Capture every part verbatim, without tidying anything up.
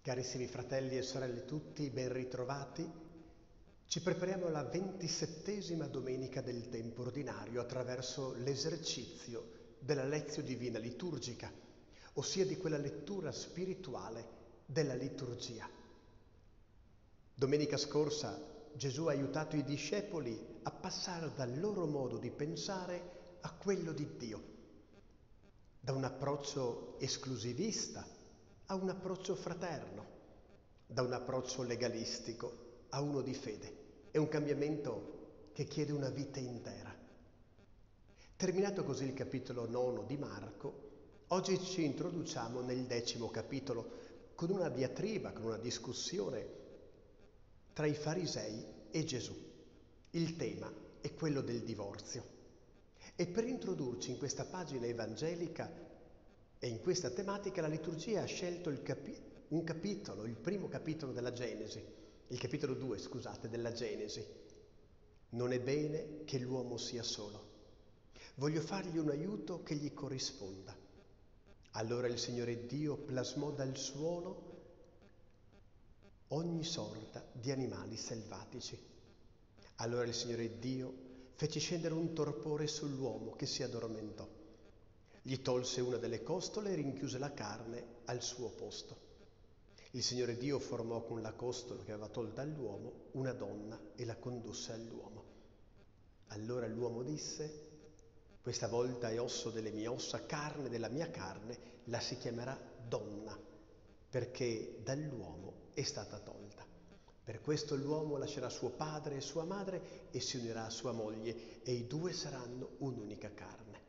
Carissimi fratelli e sorelle tutti, ben ritrovati. Ci prepariamo alla ventisettesima domenica del tempo ordinario attraverso l'esercizio della Lectio Divina liturgica, ossia di quella lettura spirituale della liturgia. Domenica scorsa Gesù ha aiutato i discepoli a passare dal loro modo di pensare a quello di Dio, da un approccio esclusivista a un approccio fraterno, da un approccio legalistico a uno di fede. È un cambiamento che chiede una vita intera. Terminato così il capitolo nono di Marco, oggi ci introduciamo nel decimo capitolo con una diatriba, con una discussione tra i farisei e Gesù. Il tema è quello del divorzio. E per introdurci in questa pagina evangelica e in questa tematica la liturgia ha scelto il capi- un capitolo, il primo capitolo della Genesi, il capitolo due, scusate, della Genesi. Non è bene che l'uomo sia solo. Voglio fargli un aiuto che gli corrisponda. Allora il Signore Dio plasmò dal suolo ogni sorta di animali selvatici. Allora il Signore Dio fece scendere un torpore sull'uomo che si addormentò. Gli tolse una delle costole e rinchiuse la carne al suo posto. Il Signore Dio formò con la costola che aveva tolta all'uomo una donna e la condusse all'uomo. Allora l'uomo disse: questa volta è osso delle mie ossa, carne della mia carne, la si chiamerà donna, perché dall'uomo è stata tolta. Per questo l'uomo lascerà suo padre e sua madre e si unirà a sua moglie, e i due saranno un'unica carne.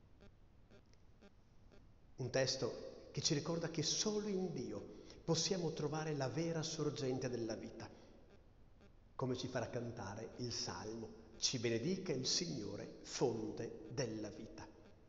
Un testo che ci ricorda che solo in Dio possiamo trovare la vera sorgente della vita. Come ci farà cantare il Salmo: ci benedica il Signore, fonte della vita.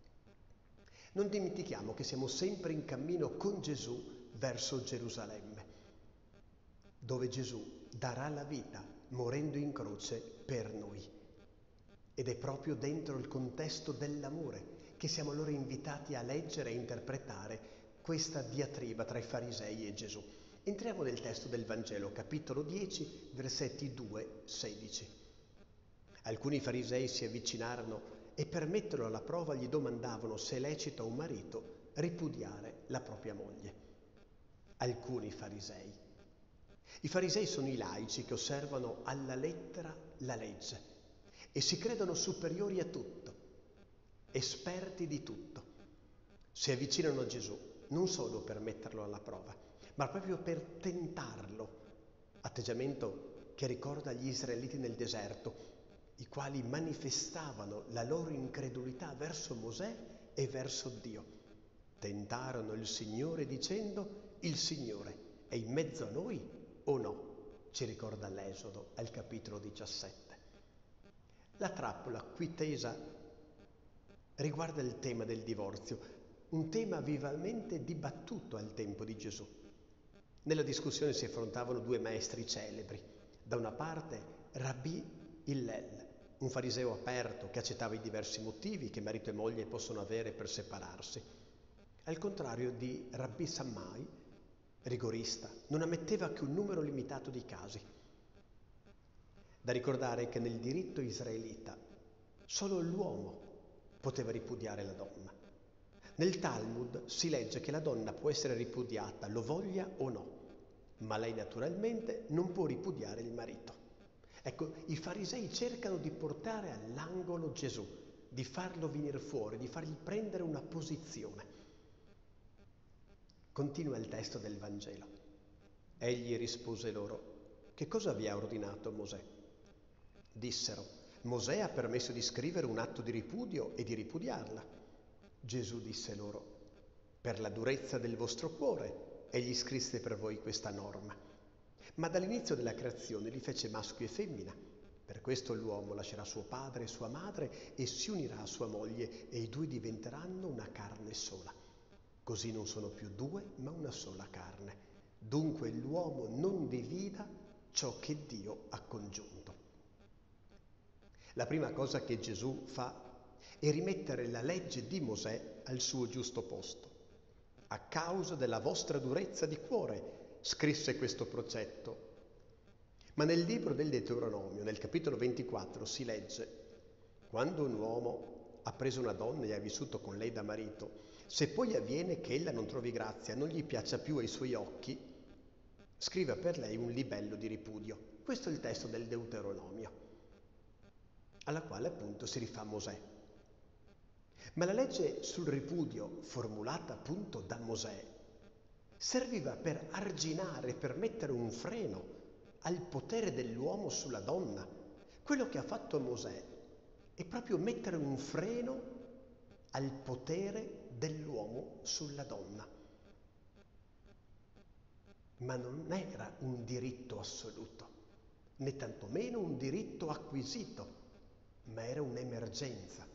Non dimentichiamo che siamo sempre in cammino con Gesù verso Gerusalemme, dove Gesù darà la vita morendo in croce per noi. Ed è proprio dentro il contesto dell'amore che siamo allora invitati a leggere e interpretare questa diatriba tra i farisei e Gesù. Entriamo nel testo del Vangelo, capitolo dieci, versetti due sedici. Alcuni farisei si avvicinarono e per metterlo alla prova gli domandavano se è lecito a un marito ripudiare la propria moglie. Alcuni farisei. I farisei sono i laici che osservano alla lettera la legge e si credono superiori a tutto, esperti di tutto. Si avvicinano a Gesù non solo per metterlo alla prova, ma proprio per tentarlo, atteggiamento che ricorda gli israeliti nel deserto, i quali manifestavano la loro incredulità verso Mosè e verso Dio. Tentarono il Signore dicendo: il Signore è in mezzo a noi o no? Ci ricorda l'Esodo al capitolo diciassette. La trappola qui tesa riguarda il tema del divorzio, un tema vivamente dibattuto al tempo di Gesù. Nella discussione si affrontavano due maestri celebri. Da una parte Rabbi Hillel, un fariseo aperto che accettava i diversi motivi che marito e moglie possono avere per separarsi. Al contrario di Rabbi Sammai, rigorista, non ammetteva che un numero limitato di casi. Da ricordare che nel diritto israelita solo l'uomo poteva ripudiare la donna. Nel Talmud si legge che la donna può essere ripudiata, lo voglia o no, ma lei naturalmente non può ripudiare il marito. Ecco, i farisei cercano di portare all'angolo Gesù, di farlo venire fuori, di fargli prendere una posizione. Continua il testo del Vangelo. Egli rispose loro: che cosa vi ha ordinato Mosè? Dissero: Mosè ha permesso di scrivere un atto di ripudio e di ripudiarla. Gesù disse loro: per la durezza del vostro cuore egli scrisse per voi questa norma. Ma dall'inizio della creazione li fece maschio e femmina. Per questo l'uomo lascerà suo padre e sua madre e si unirà a sua moglie, e i due diventeranno una carne sola. Così non sono più due, ma una sola carne. Dunque l'uomo non divida ciò che Dio ha congiunto. La prima cosa che Gesù fa è rimettere la legge di Mosè al suo giusto posto. A causa della vostra durezza di cuore scrisse questo procetto. Ma nel libro del Deuteronomio, nel capitolo ventiquattro, si legge: quando un uomo ha preso una donna e ha vissuto con lei da marito, se poi avviene che ella non trovi grazia, non gli piaccia più ai suoi occhi, scriva per lei un libello di ripudio. Questo è il testo del Deuteronomio, alla quale appunto si rifà Mosè. Ma la legge sul ripudio, formulata appunto da Mosè, serviva per arginare, per mettere un freno al potere dell'uomo sulla donna. Quello che ha fatto Mosè è proprio mettere un freno al potere dell'uomo sulla donna. Ma non era un diritto assoluto, né tantomeno un diritto acquisito, ma era un'emergenza.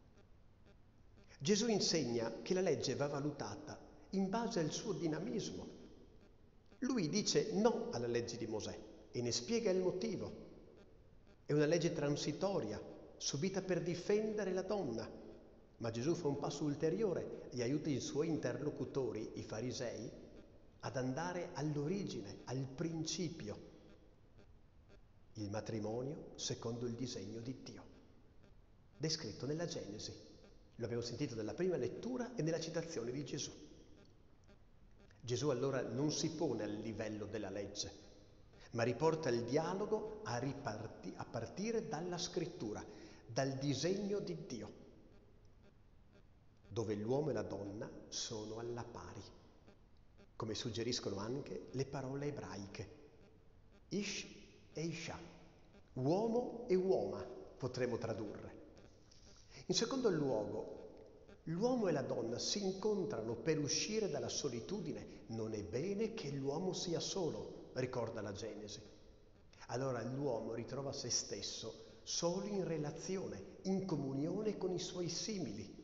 Gesù insegna che la legge va valutata in base al suo dinamismo. Lui dice no alla legge di Mosè e ne spiega il motivo. È una legge transitoria, subita per difendere la donna. Ma Gesù fa un passo ulteriore e aiuta i suoi interlocutori, i farisei, ad andare all'origine, al principio. Il matrimonio secondo il disegno di Dio, descritto nella Genesi. Lo abbiamo sentito nella prima lettura e nella citazione di Gesù. Gesù allora non si pone al livello della legge, ma riporta il dialogo a, riparti, a partire dalla scrittura, dal disegno di Dio, dove l'uomo e la donna sono alla pari, come suggeriscono anche le parole ebraiche. Ish e Isha, uomo e uoma potremmo tradurre. In secondo luogo, l'uomo e la donna si incontrano per uscire dalla solitudine. Non è bene che l'uomo sia solo, ricorda la Genesi. Allora l'uomo ritrova se stesso solo in relazione, in comunione con i suoi simili.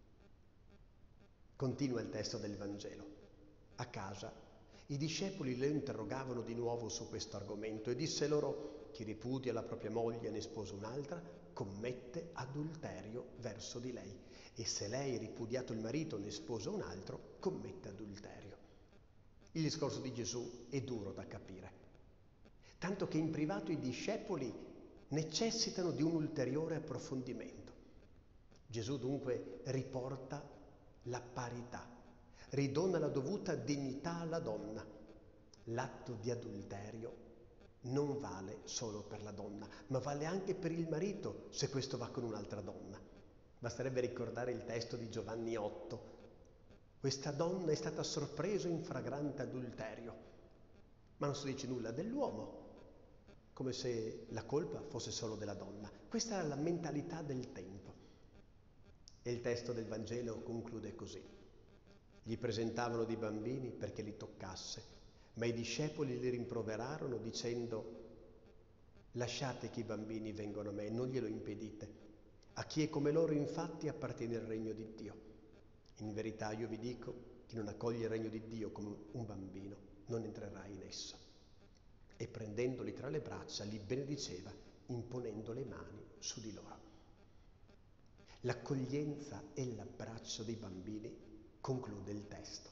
Continua il testo del Vangelo. A casa i discepoli lo interrogavano di nuovo su questo argomento e disse loro: chi ripudia la propria moglie e ne sposa un'altra commette adulterio verso di lei, e se lei, ripudiato il marito, ne sposa un altro, commette adulterio. Il discorso di Gesù è duro da capire, tanto che in privato i discepoli necessitano di un ulteriore approfondimento. Gesù dunque riporta la parità, ridona la dovuta dignità alla donna. L'atto di adulterio non vale solo per la donna, ma vale anche per il marito se questo va con un'altra donna. Basterebbe ricordare il testo di Giovanni otto. Questa donna è stata sorpresa in fragrante adulterio, ma non si dice nulla dell'uomo, come se la colpa fosse solo della donna. Questa era la mentalità del tempo. E il testo del Vangelo conclude così: gli presentavano dei bambini perché li toccasse, ma i discepoli li rimproverarono dicendo: lasciate che i bambini vengano a me, non glielo impedite. A chi è come loro infatti appartiene il regno di Dio. In verità io vi dico, chi non accoglie il regno di Dio come un bambino non entrerà in esso. E prendendoli tra le braccia li benediceva, imponendo le mani su di loro. L'accoglienza e l'abbraccio dei bambini conclude il testo.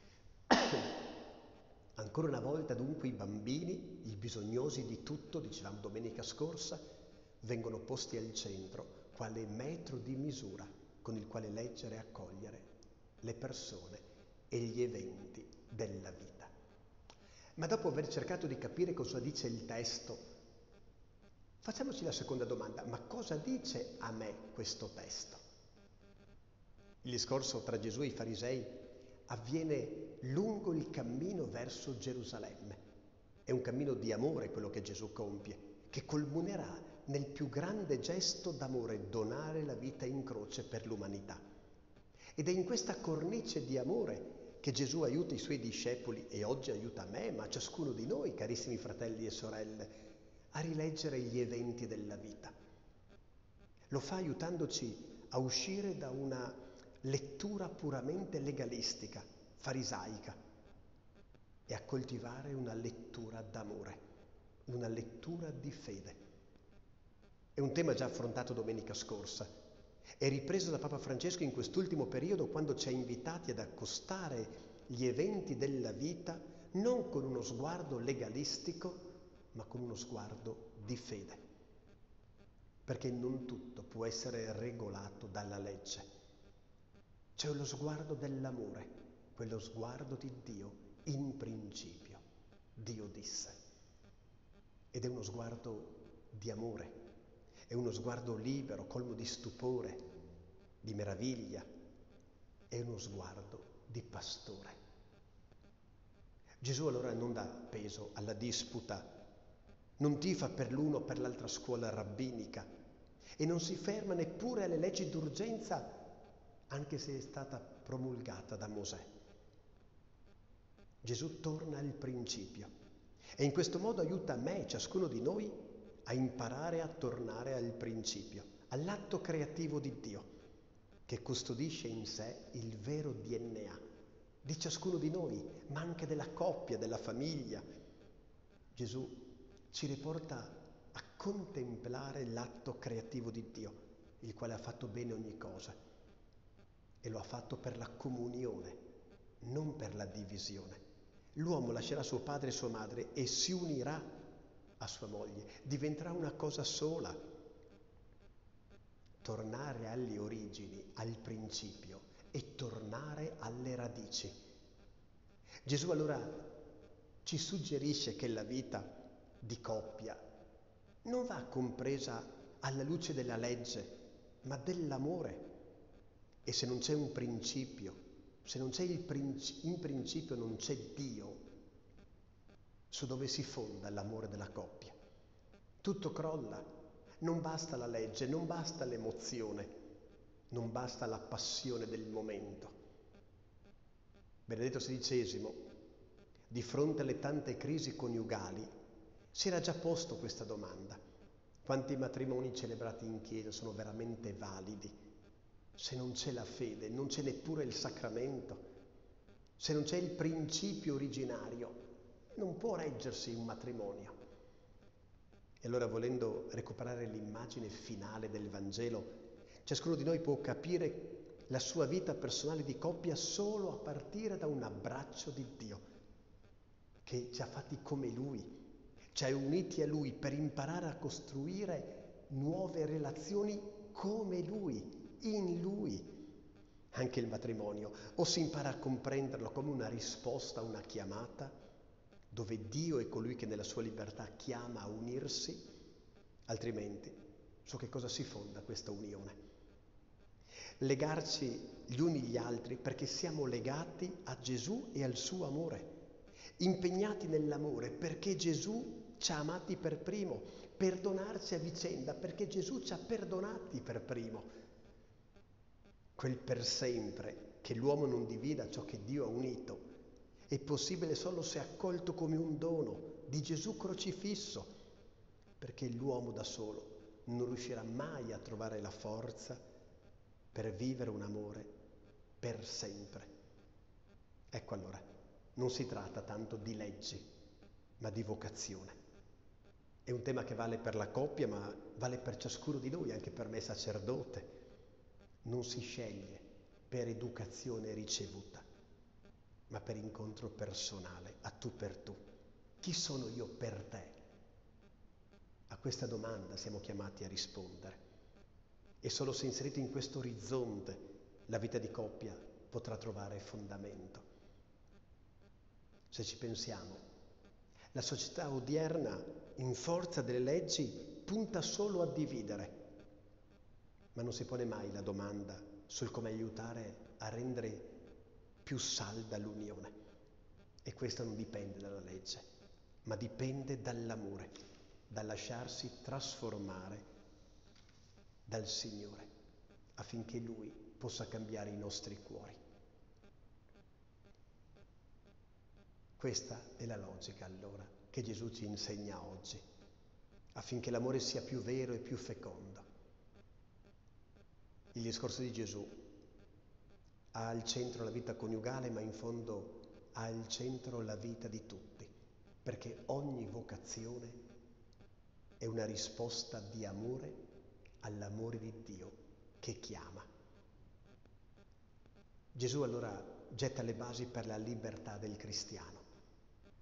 Ancora una volta dunque i bambini, i bisognosi di tutto, dicevamo domenica scorsa, vengono posti al centro quale metro di misura con il quale leggere e accogliere le persone e gli eventi della vita. Ma dopo aver cercato di capire cosa dice il testo, facciamoci la seconda domanda: ma cosa dice a me questo testo? Il discorso tra Gesù e i farisei avviene lungo il cammino verso Gerusalemme. È un cammino di amore quello che Gesù compie, che culminerà nel più grande gesto d'amore, donare la vita in croce per l'umanità. Ed è in questa cornice di amore che Gesù aiuta i suoi discepoli e oggi aiuta me, ma ciascuno di noi, carissimi fratelli e sorelle, a rileggere gli eventi della vita. Lo fa aiutandoci a uscire da una lettura puramente legalistica, farisaica, e a coltivare una lettura d'amore, una lettura di fede. È un tema già affrontato domenica scorsa, è ripreso da Papa Francesco in quest'ultimo periodo, quando ci ha invitati ad accostare gli eventi della vita non con uno sguardo legalistico, ma con uno sguardo di fede. Perché non tutto può essere regolato dalla legge. C'è lo sguardo dell'amore, quello sguardo di Dio in principio. Dio disse. Ed è uno sguardo di amore, è uno sguardo libero, colmo di stupore, di meraviglia, è uno sguardo di pastore. Gesù allora non dà peso alla disputa, non tifa per l'uno o per l'altra scuola rabbinica e non si ferma neppure alle leggi d'urgenza, anche se è stata promulgata da Mosè. Gesù torna al principio e in questo modo aiuta me, ciascuno di noi, a imparare a tornare al principio, all'atto creativo di Dio, che custodisce in sé il vero D N A di ciascuno di noi, ma anche della coppia, della famiglia. Gesù ci riporta a contemplare l'atto creativo di Dio, il quale ha fatto bene ogni cosa e lo ha fatto per la comunione, non per la divisione. L'uomo lascerà suo padre e sua madre e si unirà a sua moglie, diventerà una cosa sola. Tornare alle origini, al principio e tornare alle radici. Gesù allora ci suggerisce che la vita di coppia non va compresa alla luce della legge, ma dell'amore. E se non c'è un principio, se non c'è il principio, in principio non c'è Dio, su dove si fonda l'amore della coppia. Tutto crolla, non basta la legge, non basta l'emozione, non basta la passione del momento. Benedetto sedicesimo, di fronte alle tante crisi coniugali, si era già posto questa domanda. Quanti matrimoni celebrati in chiesa sono veramente validi? Se non c'è la fede, non c'è neppure il sacramento, se non c'è il principio originario, non può reggersi un matrimonio. E allora, volendo recuperare l'immagine finale del Vangelo, ciascuno di noi può capire la sua vita personale di coppia solo a partire da un abbraccio di Dio, che ci ha fatti come Lui, ci ha uniti a Lui per imparare a costruire nuove relazioni come Lui, in Lui. Anche il matrimonio, o si impara a comprenderlo come una risposta a una chiamata, dove Dio è colui che nella sua libertà chiama a unirsi, altrimenti su che cosa si fonda questa unione? Legarci gli uni gli altri perché siamo legati a Gesù e al suo amore, impegnati nell'amore perché Gesù ci ha amati per primo, perdonarci a vicenda perché Gesù ci ha perdonati per primo. Quel per sempre, che l'uomo non divida ciò che Dio ha unito, è possibile solo se accolto come un dono di Gesù crocifisso, perché l'uomo da solo non riuscirà mai a trovare la forza per vivere un amore per sempre. Ecco allora, non si tratta tanto di leggi, ma di vocazione. È un tema che vale per la coppia, ma vale per ciascuno di noi, anche per me sacerdote. Non si sceglie per educazione ricevuta, ma per incontro personale, a tu per tu. Chi sono io per te? A questa domanda siamo chiamati a rispondere. E solo se inserito in questo orizzonte la vita di coppia potrà trovare fondamento. Se ci pensiamo, la società odierna, in forza delle leggi, punta solo a dividere, ma non si pone mai la domanda sul come aiutare a rendere più salda l'unione. E questo non dipende dalla legge, ma dipende dall'amore, dal lasciarsi trasformare dal Signore, affinché Lui possa cambiare i nostri cuori. Questa è la logica, allora, che Gesù ci insegna oggi, affinché l'amore sia più vero e più fecondo. Il discorso di Gesù ha al centro la vita coniugale, ma in fondo ha al centro la vita di tutti, perché ogni vocazione è una risposta di amore all'amore di Dio che chiama. Gesù allora getta le basi per la libertà del cristiano.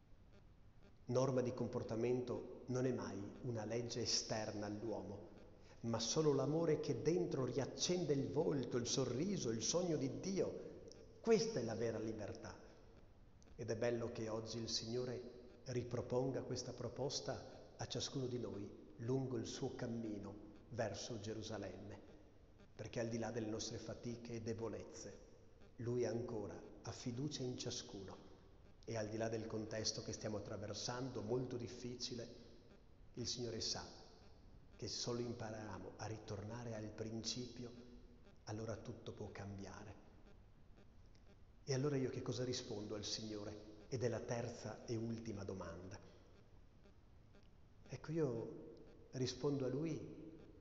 Norma di comportamento non è mai una legge esterna all'uomo, ma solo l'amore che dentro riaccende il volto, il sorriso, il sogno di Dio. Questa è la vera libertà. Ed è bello che oggi il Signore riproponga questa proposta a ciascuno di noi lungo il suo cammino verso Gerusalemme, perché al di là delle nostre fatiche e debolezze, Lui ancora ha fiducia in ciascuno e al di là del contesto che stiamo attraversando, molto difficile, il Signore sa che se solo impariamo a ritornare al principio, allora tutto può cambiare. E allora io che cosa rispondo al Signore? Ed è la terza e ultima domanda. Ecco, io rispondo a Lui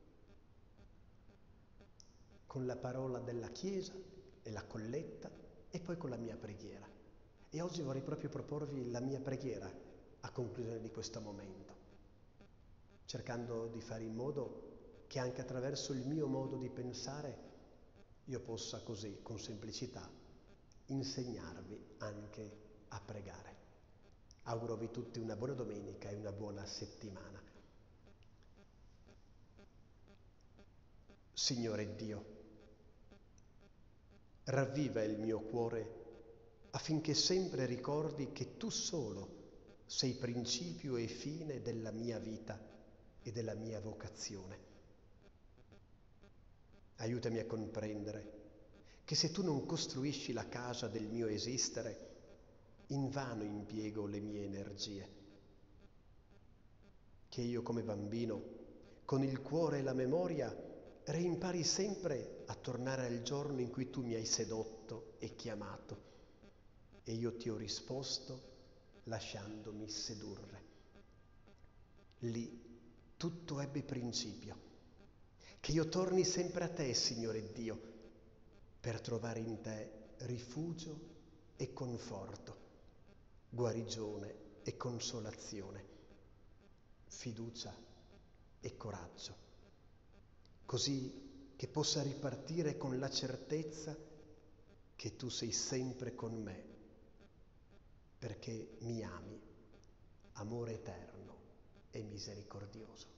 con la parola della Chiesa e la colletta e poi con la mia preghiera. E oggi vorrei proprio proporvi la mia preghiera a conclusione di questo momento, cercando di fare in modo che anche attraverso il mio modo di pensare io possa così, con semplicità, insegnarvi anche a pregare. Augurovi tutti una buona domenica e una buona settimana. Signore Dio, ravviva il mio cuore affinché sempre ricordi che tu solo sei principio e fine della mia vita e della mia vocazione. Aiutami a comprendere che se tu non costruisci la casa del mio esistere, invano impiego le mie energie. Che io come bambino, con il cuore e la memoria, reimpari sempre a tornare al giorno in cui tu mi hai sedotto e chiamato e io ti ho risposto lasciandomi sedurre. Lì tutto ebbe principio. Che io torni sempre a te, Signore Dio, per trovare in te rifugio e conforto, guarigione e consolazione, fiducia e coraggio, così che possa ripartire con la certezza che tu sei sempre con me, perché mi ami, amore eterno e misericordioso.